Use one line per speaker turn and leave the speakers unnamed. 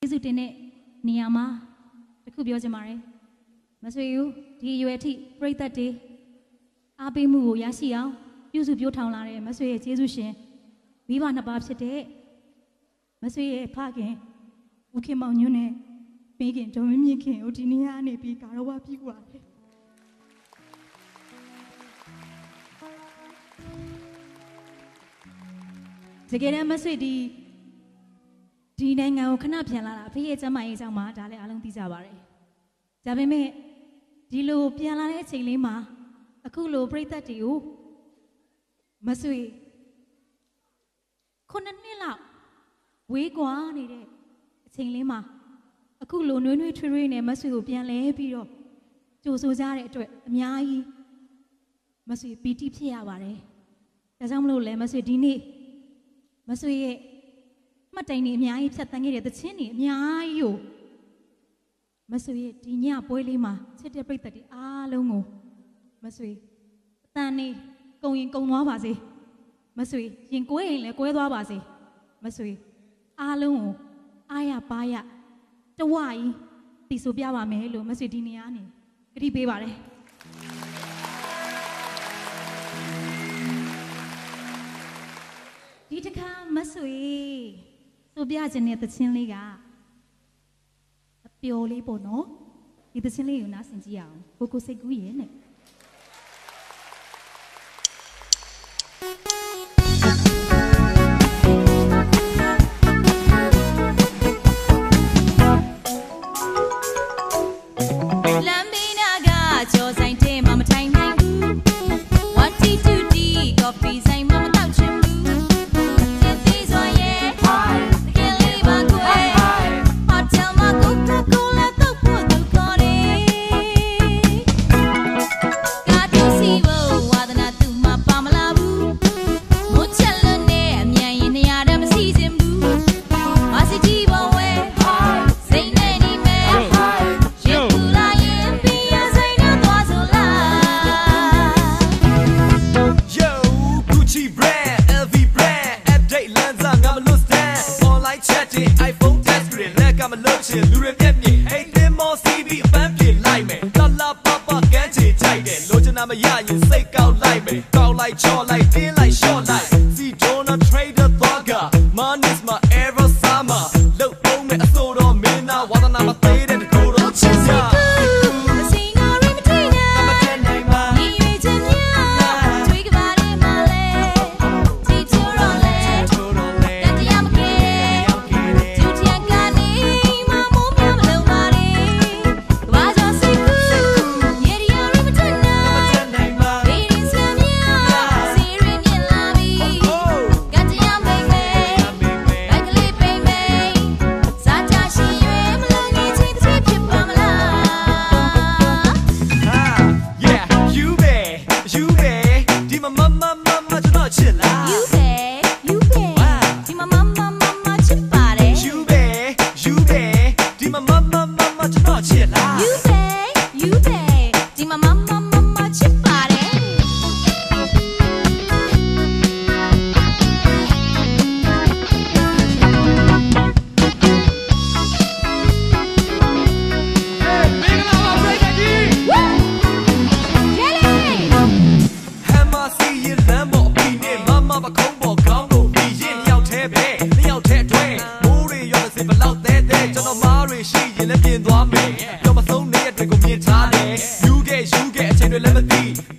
Jesu tene niyama takku pyo chin pare ma swee yu di yue thi prithat de aape mu ko yashi aung pyu su pyo thong la de ma swee ye Jesu shin mi ba 2 pa phit de ma swee ye pha kin U Khin Maung Nyun ne mi kin Dew Min Min Khin ko di ne ya ne pi ka raw wa pi kwa de Tege dan ma swee diနိုင်ငံကိုခဏပြန်လာတာအဖေရဲ့ကျမကြီးအကြောင်းမှာဒါလည်းအားလုံးသိကြပါတယ်။ဒါပေမဲ့ဒီလိုပြန်လာတဲ့အချိန်လေးမှာအခုလိုပြိသက်တွေကိုမဆွေ9 နှစ်လောက်ဝေးကွာနေတဲ့အချိန်လေးမှာအခုလိုနွေးနွေးထွေးထွေးနဲ့မဆွေကိုပြန်လဲပြီးတော့ကြိုဆိုကြတဲ့အတွက်အများကြီးမဆွေပီတိဖြစ်ရပါတယ်။ဒါကြောင့်မလို့လဲမဆွေဒီနေ့မဆွေရဲ့မှတ်တိုင်နေအများကြီးဖြတ်တန်းခဲ့တဲ့သချင်းတွေအများကြီးကိုမဆွေရဲ့ဒီညပွဲလေးမှာချစ်တဲ့ပရိသတ်တွေအားလုံးကိုမဆွေအတန်နေကုံရင်ကုံသွားပါစေမဆွေရင်ကွဲရင်လည်းကွဲသွားပါစေမဆွေအားလုံးကိုအားရပါရတဝကြီးတည်ဆိုပြပါမယ်လို့မဆွေဒီနေရာနေကတိပေးပါတယ်ဒီတခါမဆွေဆိုပြခြင်းတဲ့သချင်းလေးကအပျော်လေးပေါ့နော်ဒီသချင်းလေးကိုနားဆင်ကြည့်အောင်ကိုစိတ်ကူးရဲ့နဲ့လမ်းဘေးနာကကြော်ဆိုင်တဲမှာမထိုင်နိုင်ဘူးဝတ်တီတူတီကော်ဖီဆိုင်မှာမတောက်ချင်ဘူးလူတွေမျက်မြင်အိတ်တင်မောစီးပြီးအပန်းပြေလိုက်မယ်လာလာပပကန်းချေကြိုက်တယ်လိုချင်တာမရရင်စိတ်ကောက်လိုက်မယ်ကောက်လိုက်ချော့လိုက်တင်းလိုက်ရှော့လိုက်စီဒိုနာထရေးဒါသောက money is my ever summer လုတ်ပုံးမဲ့အစိုးတော်မင်းသားဝါသနာမသေးတဲ့တကူတော်ချစ်စရာYou get a chain to lemon tea